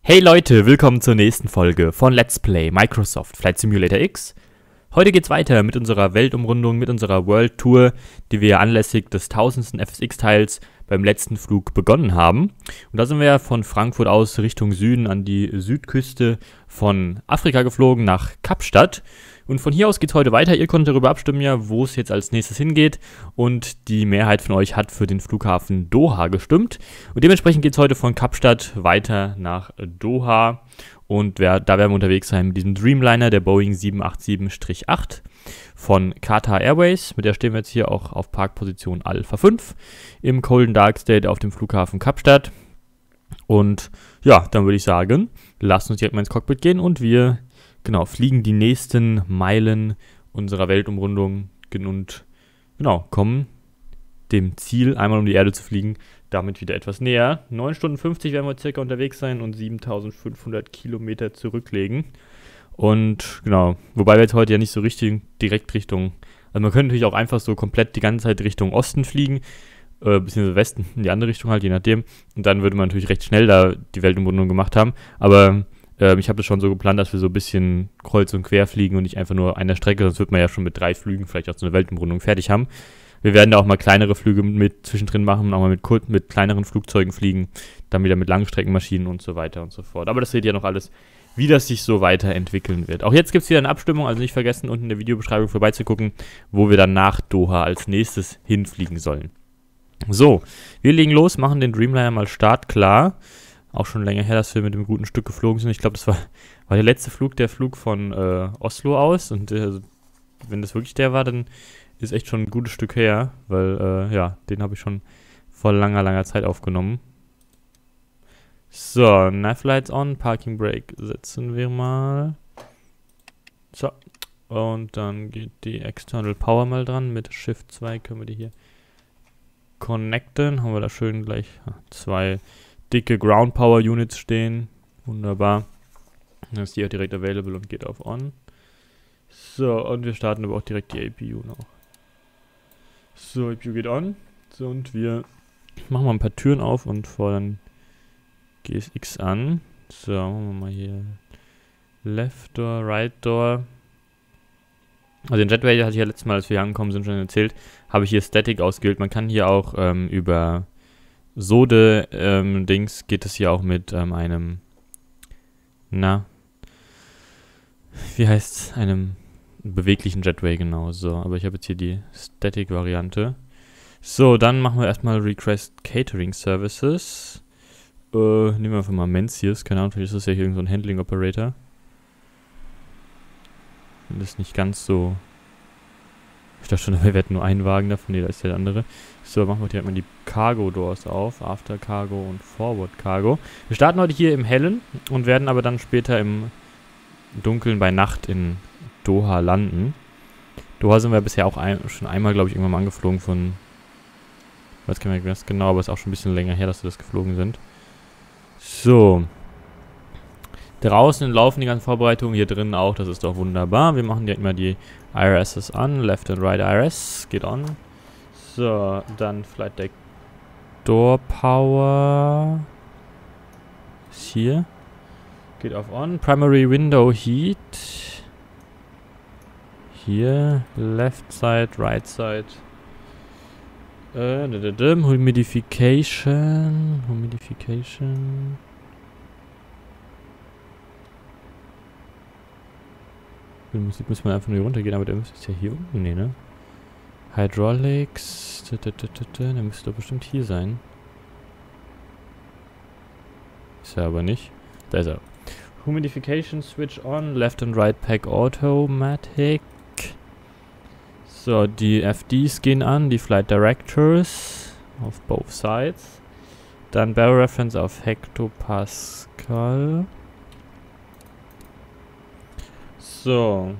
Hey Leute, willkommen zur nächsten Folge von Let's Play Microsoft Flight Simulator X. Heute geht's weiter mit unserer Weltumrundung, mit unserer World Tour, die wir anlässlich des 1000. FSX-Teils beim letzten Flug begonnen haben. Und da sind wir von Frankfurt aus Richtung Süden an die Südküste von Afrika geflogen, nach Kapstadt. Und von hier aus geht's heute weiter. Ihr konntet darüber abstimmen, ja, wo es jetzt als nächstes hingeht. Und die Mehrheit von euch hat für den Flughafen Doha gestimmt. Und dementsprechend geht's heute von Kapstadt weiter nach Doha. Und da werden wir unterwegs sein mit diesem Dreamliner, der Boeing 787-8 von Qatar Airways. Mit der stehen wir jetzt hier auch auf Parkposition Alpha 5 im Golden Dark State auf dem Flughafen Kapstadt. Und ja, dann würde ich sagen, lasst uns direkt mal ins Cockpit gehen und wir fliegen die nächsten Meilen unserer Weltumrundung und kommen dem Ziel, einmal um die Erde zu fliegen, damit wieder etwas näher. 9 Stunden 50 werden wir circa unterwegs sein und 7500 Kilometer zurücklegen. Und wobei wir jetzt heute ja nicht so richtig direkt Richtung, also man könnte natürlich auch einfach so komplett die ganze Zeit Richtung Osten fliegen, beziehungsweise Westen, in die andere Richtung halt, je nachdem. Und dann würde man natürlich recht schnell da die Weltumrundung gemacht haben. Aber ich habe das schon so geplant, dass wir so ein bisschen kreuz und quer fliegen und nicht einfach nur eine Strecke, sonst wird man ja schon mit 3 Flügen vielleicht auch so eine Weltumrundung fertig haben. Wir werden da auch mal kleinere Flüge mit zwischendrin machen, auch mal mit kleineren Flugzeugen fliegen, dann wieder mit Langstreckenmaschinen und so weiter und so fort. Aber das seht ihr noch alles, wie das sich so weiterentwickeln wird. Auch jetzt gibt es wieder eine Abstimmung, also nicht vergessen, unten in der Videobeschreibung vorbeizugucken, wo wir dann nach Doha als nächstes hinfliegen sollen. So, wir legen los, machen den Dreamliner mal startklar. Auch schon länger her, dass wir mit einem guten Stück geflogen sind. Ich glaube, das war der letzte Flug, der Flug von Oslo aus. Und wenn das wirklich der war, dann ist echt schon ein gutes Stück her. Weil, den habe ich schon vor langer Zeit aufgenommen. So, Nav-Lights on, Parking Brake setzen wir mal. So, und dann geht die External Power mal dran. Mit Shift 2 können wir die hier connecten. Haben wir da schön gleich 2 dicke Ground Power Units stehen. Wunderbar. Dann ist die auch direkt available und geht auf On. So, und wir starten aber auch direkt die APU noch. So, APU geht on. So, und wir machen mal ein paar Türen auf und fordern GSX an. So, machen wir mal hier Left Door, Right Door. Also den Jetway hatte ich ja letztes Mal, als wir hier angekommen sind, schon erzählt, habe ich hier Static ausgewählt. Man kann hier auch über Dings geht es hier auch mit einem beweglichen Jetway, genau so. Aber ich habe jetzt hier die Static-Variante. So, dann machen wir erstmal Request Catering Services. Nehmen wir einfach mal Mencius, keine Ahnung, vielleicht ist das ja hier irgend so ein Handling-Operator. Das ist nicht ganz so. Ich dachte schon, wir hätten nur einen Wagen davon. Ne, da ist ja der andere. So, machen wir direkt mal die Cargo Doors auf. After Cargo und Forward Cargo. Wir starten heute hier im Hellen und werden aber dann später im Dunkeln bei Nacht in Doha landen. Doha sind wir bisher auch schon einmal, glaube ich, irgendwann mal angeflogen von. Ich weiß gar nicht mehr genau, aber es ist auch schon ein bisschen länger her, dass wir das geflogen sind. So. Draußen laufen die ganzen Vorbereitungen, hier drin auch, das ist doch wunderbar. Wir machen direkt mal die IRSs an, Left and Right IRS, geht on. So, dann Flight Deck Door Power. Ist hier. Geht auf On. Primary Window Heat. Hier, Left Side, Right Side. Humidification. Die Musik muss man einfach nur hier runtergehen, aber der ist ja hier unten, ne? Hydraulics, der müsste doch bestimmt hier sein. Ist er aber nicht. Da ist er. Humidification Switch on, Left and Right Pack Automatic. So, die FDs gehen an, die Flight Directors auf both sides. Dann Barrel Reference auf Hektopascal. So.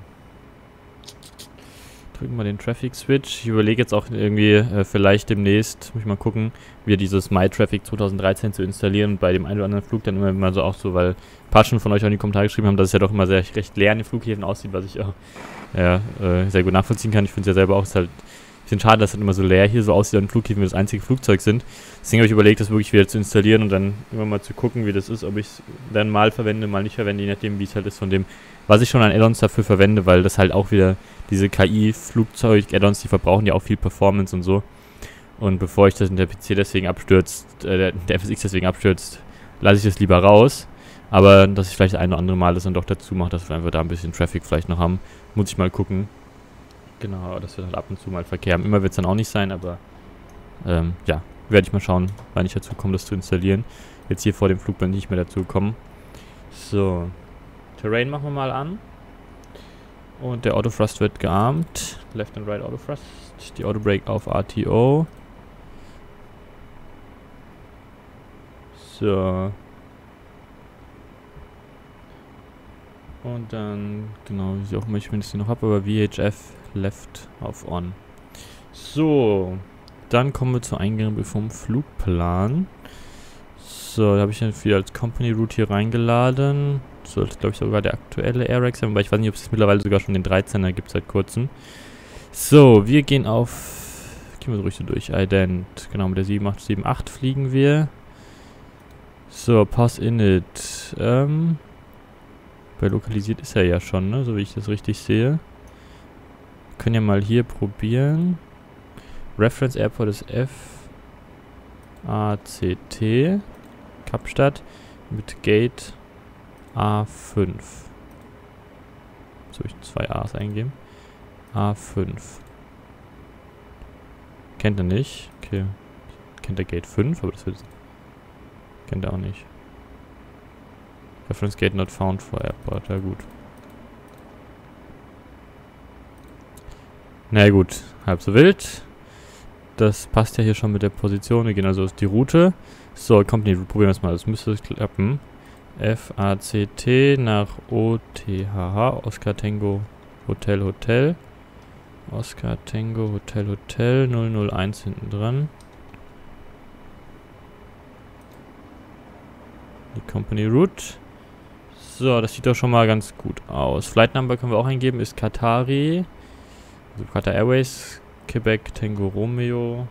Drücken wir den Traffic Switch. Ich überlege jetzt auch irgendwie vielleicht demnächst, muss ich mal gucken, wie dieses MyTraffic 2013 zu installieren und bei dem einen oder anderen Flug dann immer mal so auch so, weil ein paar schon von euch auch in die Kommentare geschrieben haben, dass es ja doch immer recht leer in den Flughäfen aussieht, was ich auch sehr gut nachvollziehen kann. Ich finde es ja selber auch, ist halt Bisschen schade, dass es immer so leer hier so aussieht, an Flughäfen wir das einzige Flugzeug sind. Deswegen habe ich überlegt, das wirklich wieder zu installieren und dann immer mal zu gucken, wie das ist, ob ich es dann mal verwende, mal nicht verwende, je nachdem, wie es halt ist von dem, was ich schon an Add-ons dafür verwende, weil das halt auch wieder diese KI-Flugzeug-Add-ons, die verbrauchen ja auch viel Performance und so. Und bevor ich das in der PC deswegen abstürzt, der FSX deswegen abstürzt, lasse ich das lieber raus. Aber dass ich vielleicht ein oder andere Mal das dann doch dazu mache, dass wir einfach da ein bisschen Traffic vielleicht noch haben, muss ich mal gucken. Genau, dass wir halt ab und zu mal Verkehr haben. Immer wird es dann auch nicht sein, aber ja, werde ich mal schauen, wann ich dazu komme, das zu installieren. Jetzt hier vor dem Flug bin ich nicht mehr dazu gekommen. So, Terrain machen wir mal an. Und der Autothrust wird gearmt. Left and Right Autothrust. Die Autobrake auf RTO. So. Und dann, genau, wie auch immer ich das hier noch habe, aber VHF Left auf On. So, dann kommen wir zur Eingabe vom Flugplan. So, da habe ich dann wieder als Company Route hier reingeladen. Sollte, glaube ich, sogar der aktuelle Airrack sein, aber ich weiß nicht, ob es mittlerweile sogar schon den 13er gibt seit kurzem. So, wir gehen wir so ruhig so durch. Ident, genau, mit der 7878 fliegen wir. So, Pass Init. Bei lokalisiert ist er ja schon, ne? So wie ich das richtig sehe. Wir können ja mal hier probieren. Reference Airport ist FACT. Kapstadt mit Gate A5. Soll ich 2 A's eingeben? A5. Kennt er nicht. Okay. Kennt er Gate 5, aber das wird... Kennt er auch nicht. Reference Gate not found for Airport. Ja gut. Na ja, gut. Halb so wild. Das passt ja hier schon mit der Position. Wir gehen also aus die Route. So, Company Route. Probieren wir es mal. Das müsste klappen. FACT nach OTHH. Oscar Tango Hotel Hotel. Oscar Tango Hotel Hotel. 001 hinten dran. Die Company Route. So, das sieht doch schon mal ganz gut aus. Flight Number können wir auch eingeben. Ist Qatari. Also Qatar Airways. Quebec Tango Romeo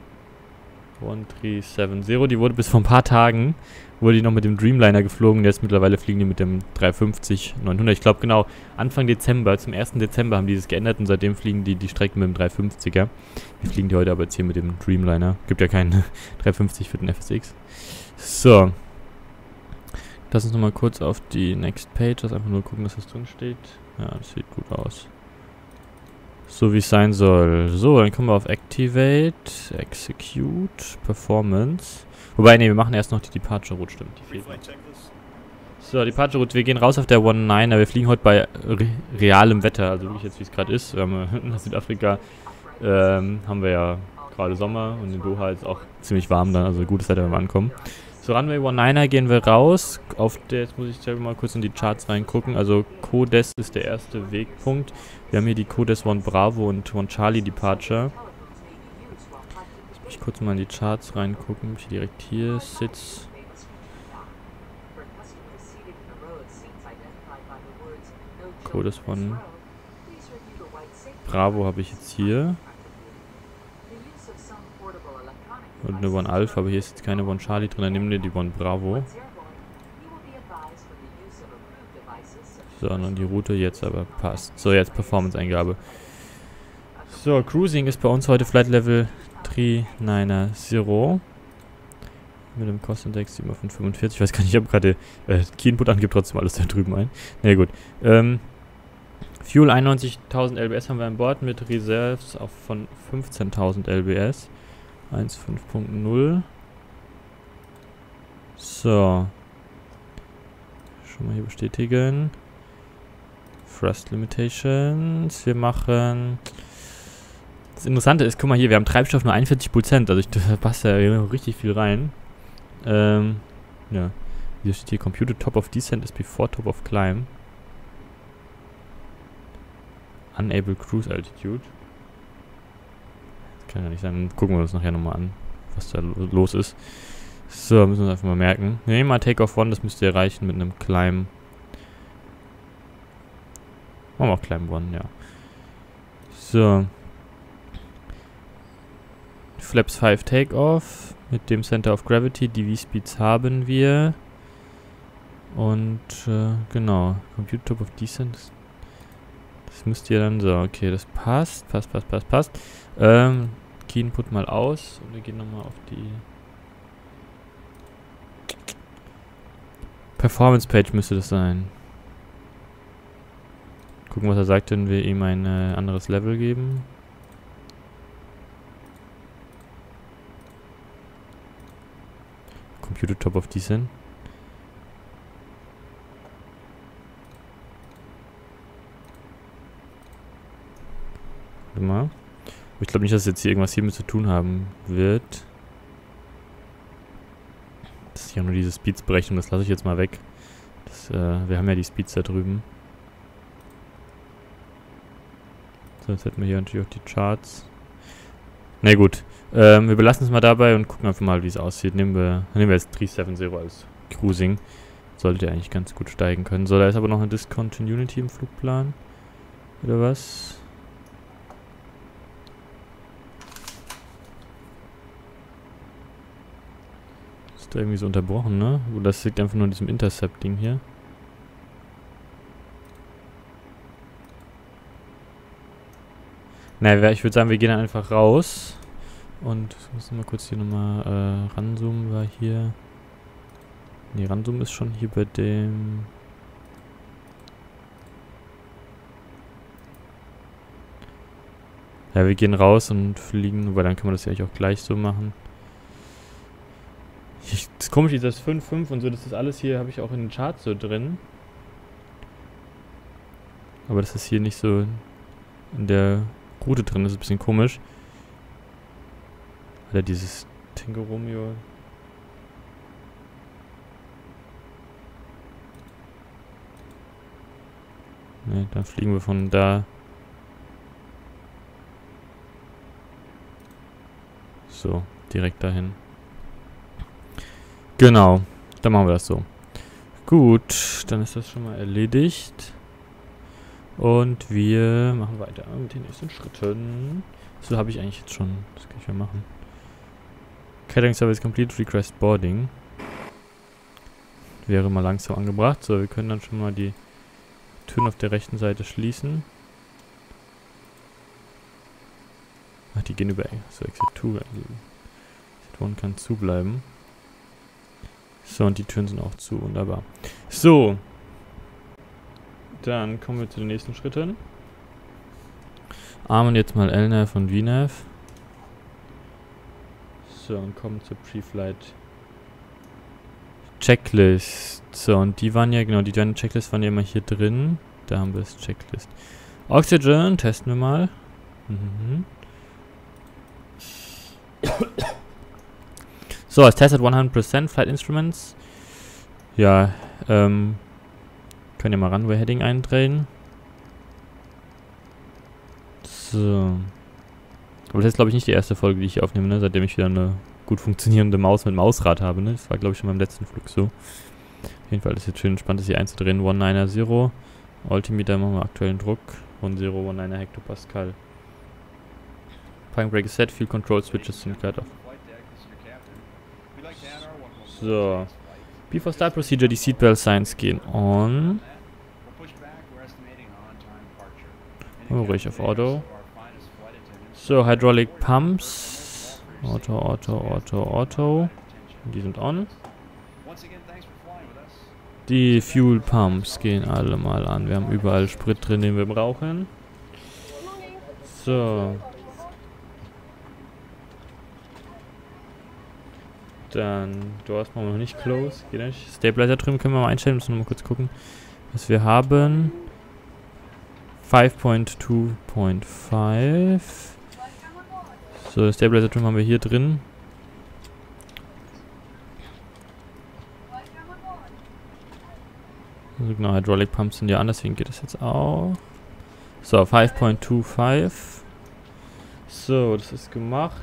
1370. Die wurde bis vor ein paar Tagen wurde die noch mit dem Dreamliner geflogen. Jetzt mittlerweile fliegen die mit dem 350-900. Ich glaube genau Anfang Dezember, zum 1. Dezember haben die das geändert und seitdem fliegen die Strecken mit dem 350er. Wir fliegen die heute aber jetzt hier mit dem Dreamliner. Gibt ja keinen 350 für den FSX. So. Lass uns nochmal kurz auf die Next Page, das einfach nur gucken, dass das drin steht. Ja, das sieht gut aus. So wie es sein soll. So, dann kommen wir auf Activate, Execute, Performance. Wobei, ne, wir machen erst noch die Departure Route, stimmt. Die fehlt. So, Departure Route, wir gehen raus auf der 19er. Wir fliegen heute bei realem Wetter, also wirklich jetzt wie es gerade ist. Nach Südafrika haben wir ja gerade Sommer und in Doha ist auch ziemlich warm dann, also gutes Wetter, wenn wir ankommen. So, Runway 19er gehen wir raus. Auf der, jetzt muss ich selber mal kurz in die Charts reingucken. Also Codes ist der erste Wegpunkt. Wir haben hier die Codes 1 Bravo und 1 Charlie Departure. Jetzt muss ich kurz mal in die Charts reingucken, ob ich direkt hier sitze. Codes 1 Bravo habe ich jetzt hier. Und eine One Alpha, aber hier ist jetzt keine One Charlie drin, dann nehmen wir die One Bravo. So, und die Route jetzt aber passt. So, jetzt Performance-Eingabe. So, Cruising ist bei uns heute Flight Level 390. Mit dem Cost Index 7,45. Ich weiß gar nicht, ich habe gerade Key Input an, gibt trotzdem alles da drüben ein. Na ja, gut. Fuel 91.000 lbs haben wir an Bord mit Reserves auf von 15.000 lbs. 1.5.0. So. Schon mal hier bestätigen. Thrust Limitations. Wir machen... Das Interessante ist, guck mal hier, wir haben Treibstoff nur 41%. Also da passt ja richtig viel rein. Ja. Hier steht hier Computed Top of Descent is before Top of Climb. Unable Cruise Altitude. Kann ja nicht sein. Dann gucken wir uns nachher nochmal an, was da los ist. So, müssen wir uns einfach mal merken. Wir nehmen mal Takeoff 1, das müsste erreichen mit einem Climb. Machen wir auch Climb 1, ja. So. Flaps 5 Takeoff mit dem Center of Gravity. Die V-Speeds haben wir. Und genau, Computer Top of Descent. Das müsst ihr dann so, okay, das passt. Key Input mal aus und wir gehen nochmal auf die Performance Page müsste das sein. Gucken, was er sagt, wenn wir ihm ein anderes Level geben. Computer Top of Descent. Warte mal. Ich glaube nicht, dass es jetzt hier irgendwas hiermit zu tun haben wird. Das ist ja nur diese Speeds-Berechnung, das lasse ich jetzt mal weg. Das, wir haben ja die Speeds da drüben. So, jetzt hätten wir hier natürlich auch die Charts. Na gut, wir belassen es mal dabei und gucken einfach mal, wie es aussieht. Nehmen wir jetzt 370 als Cruising. Sollte eigentlich ganz gut steigen können. So, da ist aber noch eine Discontinuity im Flugplan. Oder was? Ist da irgendwie so unterbrochen, ne? Oder das liegt einfach nur an diesem Intercept-Ding hier. Naja, ich würde sagen, wir gehen dann einfach raus. Und ich muss mal kurz hier nochmal ranzoomen, war hier. Ne, ranzoomen ist schon hier bei dem. Ja, wir gehen raus und fliegen, weil dann können wir das ja eigentlich auch gleich so machen. Das ist komisch, dieses 5.5 und so, das ist alles hier, habe ich auch in den Charts so drin. Aber das ist hier nicht so in der Route drin, das ist ein bisschen komisch. Oder dieses Tango Romeo. Ne, dann fliegen wir von da. So, direkt dahin. Genau, dann machen wir das so. Gut, dann ist das schon mal erledigt. Und wir machen weiter mit den nächsten Schritten. So habe ich eigentlich jetzt schon. Das kann ich ja machen. Catering Service complete, request boarding. Wäre mal langsam angebracht. So, wir können dann schon mal die Türen auf der rechten Seite schließen. Ach, die gehen über so Exit 2. Exit 1 kann zubleiben. So, und die Türen sind auch zu. Wunderbar. So. Dann kommen wir zu den nächsten Schritten. Armen jetzt mal LNAV und VNAV. So, und kommen zur Pre-Flight Checklist. So, und die waren ja, genau, die Checklist waren ja immer hier drin. Da haben wir das Checklist. Oxygen, testen wir mal. So, es testet 100% Flight Instruments. Ja, können ja mal Runway Heading eindrehen. So. Aber das ist, glaube ich, nicht die erste Folge, die ich hier aufnehme, ne? Seitdem ich wieder eine gut funktionierende Maus mit Mausrad habe. Ne? Das war, glaube ich, schon beim letzten Flug so. Auf jeden Fall ist es jetzt schön entspannt, das hier einzudrehen. 190. Altimeter machen wir aktuellen Druck. 1019 Hektopascal. Parking Brake is set, Fuel Control Switches sind cut off. So. Before Start Procedure, die Seatbelt Signs gehen on. Oh, ruhig auf Auto. So, Hydraulic Pumps. Auto. Die sind on. Die Fuel Pumps gehen alle mal an. Wir haben überall Sprit drin, den wir brauchen. So. Dann Doors machen wir noch nicht close. Geht nicht. Stabilizer drüben können wir mal einstellen. Müssen wir mal kurz gucken, was wir haben. 5.2.5. So, Stabilizer drüben haben wir hier drin. Also genau, Hydraulic Pumps sind ja an, deswegen geht das jetzt auch. So, 5.25. So, das ist gemacht.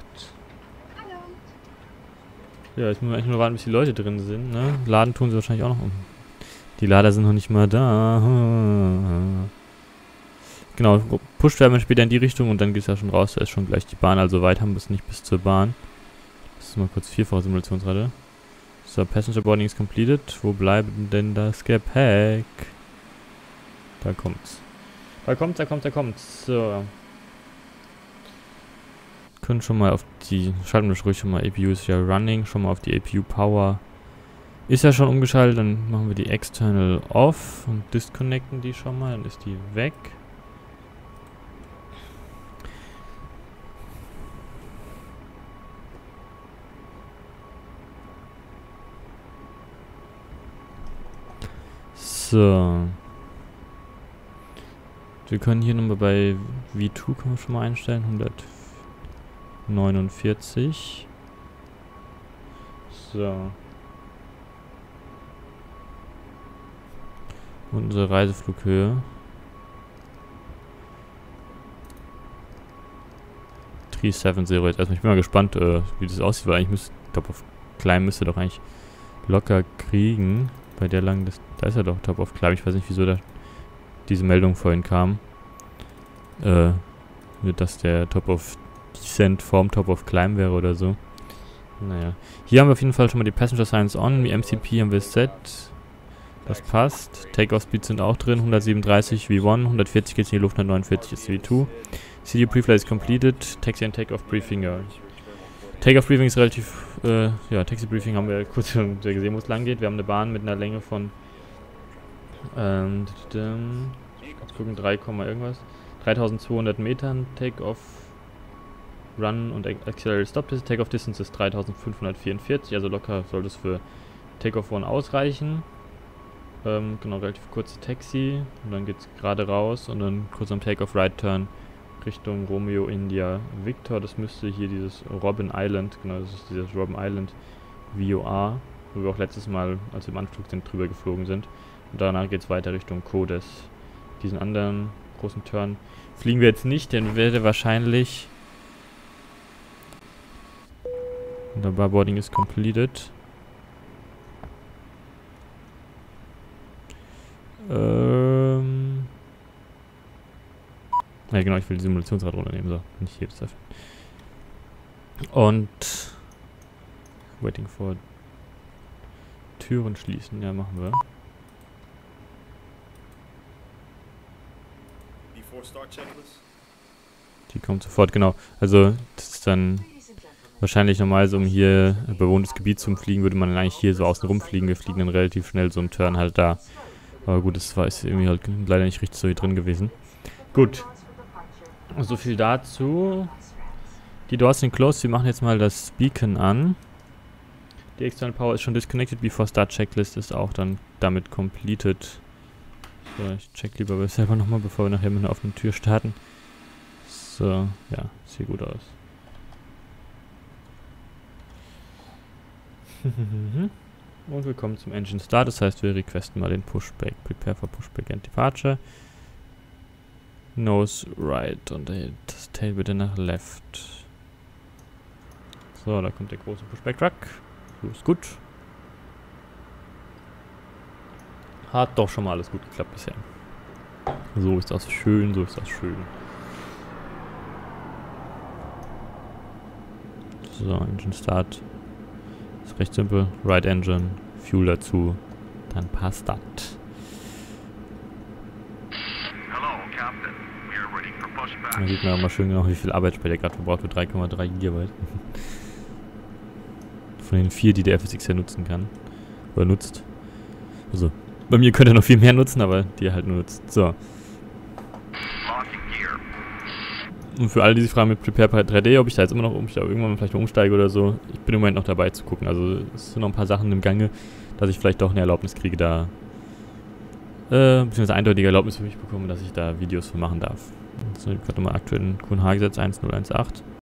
Ja, jetzt müssen wir eigentlich nur warten, bis die Leute drin sind, ne? Laden tun sie wahrscheinlich auch noch. Die Lader sind noch nicht mal da. Genau, pusht werden wir später in die Richtung und dann geht es ja schon raus, da ist schon gleich die Bahn, also weit haben wir es nicht bis zur Bahn. Das ist mal kurz 4-fache Simulationsrate. So, Passenger Boarding is completed. Wo bleibt denn das Gepäck? Da kommt's. Da kommt's. So. Können schon mal auf die, schalten wir ruhig schon mal, APU ist ja running, schon mal auf die APU Power. Ist ja schon umgeschaltet, dann machen wir die External off und disconnecten die schon mal, dann ist die weg. So. Wir können hier nochmal bei V2 können wir schon mal einstellen, 149. So. Und unsere Reiseflughöhe. 370 jetzt erstmal. Ich bin mal gespannt, wie das aussieht, weil eigentlich Top of Climb müsste doch eigentlich locker kriegen. Bei der langen, da ist er doch, Top of Climb. Ich weiß nicht, wieso da diese Meldung vorhin kam. Dass der Top of Descent vorm Top of Climb wäre oder so. Naja. Hier haben wir auf jeden Fall schon mal die Passenger Signs on. Die MCP haben wir set. Das passt. Takeoff Speeds sind auch drin. 137 V1, 140 geht in die Luft, 149 ist V2. CD Preflight ist completed. Taxi and Takeoff Briefing, ja. Takeoff Briefing ist relativ, ja, Taxi Briefing haben wir kurz gesehen, wo es lang geht. Wir haben eine Bahn mit einer Länge von, kurz gucken, 3, irgendwas. 3200 Metern. Takeoff Run und Accelerated Stop Distance. Takeoff Distance ist 3544, also locker sollte es für Takeoff 1 ausreichen. Genau, relativ kurze Taxi und dann geht es gerade raus und dann kurz am Takeoff Right Turn Richtung Romeo India Victor. Das müsste hier dieses Robben Island, genau, das ist dieses Robben Island VOR, wo wir auch letztes Mal, als wir im Anflug sind, drüber geflogen sind. Und danach geht es weiter Richtung Codes. Diesen anderen großen Turn fliegen wir jetzt nicht, denn werde wahrscheinlich der Barboarding ist completed. Ja genau, ich will die Simulationsrad runternehmen, so, nicht hier das öffnen. Und waiting for Türen schließen, ja machen wir. Die kommt sofort, genau. Also das ist dann wahrscheinlich normal so, um hier bewohntes Gebiet zu fliegen, würde man dann eigentlich hier so außen rum fliegen. Wir fliegen dann relativ schnell so einen Turn halt da. Aber gut, das war ist irgendwie halt leider nicht richtig so hier drin gewesen. Gut. So viel dazu. Die Doors sind closed. Wir machen jetzt mal das Beacon an. Die External Power ist schon disconnected. Before Start Checklist ist auch dann damit completed. So, ich check lieber selber nochmal, bevor wir nachher mit einer offenen Tür starten. So, ja, sieht gut aus. Und wir kommen zum Engine Start, das heißt, wir requesten mal den Pushback. Prepare for Pushback and Departure. Nose right und das Tail bitte nach left. So, da kommt der große Pushback Truck. So ist gut. Hat doch schon mal alles gut geklappt bisher. So ist das schön, so ist das schön. So, Engine Start. Ist recht simpel. Right Engine, Fuel dazu, dann passt das. Da sieht man auch mal schön genau, wie viel Arbeitsspeicher gerade verbraucht wird. 3,3 GB. Von den 4, die der FSX ja nutzen kann. Oder nutzt. Also, bei mir könnte er noch viel mehr nutzen, aber die er halt nur nutzt. So. Und für alle, die sich fragen mit Prepare 3D, ob ich da jetzt immer noch irgendwann vielleicht mal umsteige oder so, ich bin im Moment noch dabei zu gucken. Also es sind noch ein paar Sachen im Gange, dass ich vielleicht doch eine Erlaubnis kriege, da beziehungsweise eindeutige Erlaubnis für mich bekomme, dass ich da Videos für machen darf. So, ich habe gerade nochmal aktuell in QNH gesetzt 1018.